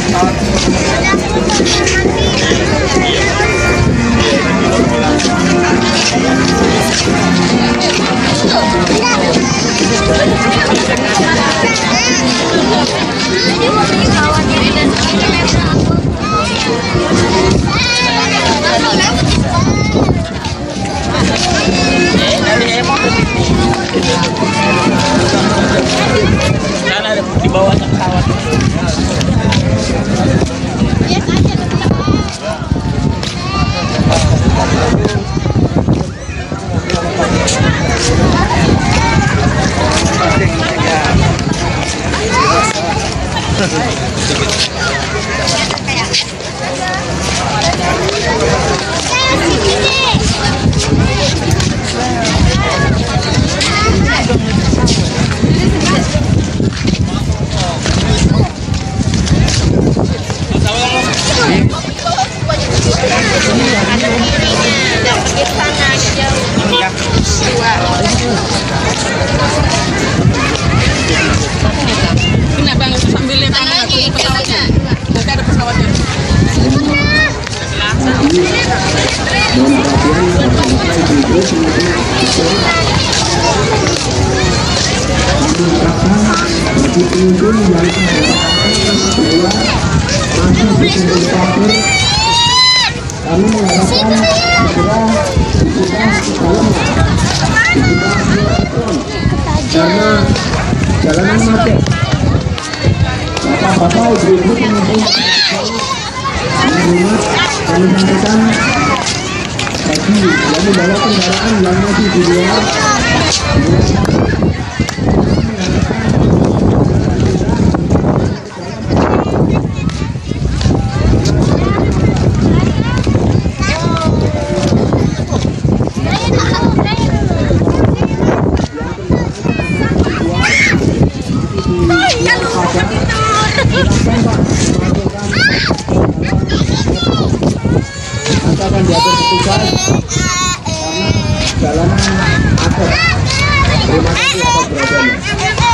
Di bawah pesawat. Kami mengharapkan segera dibuka karena jalanan macet. Bapak-bapak, ibu-ibu pengunjung rumah kami sampaikan bagi yang membawa kendaraan yang masih di luar. Akan diatur petugas karena jalanan macet. Terima kasih atas perhatiannya.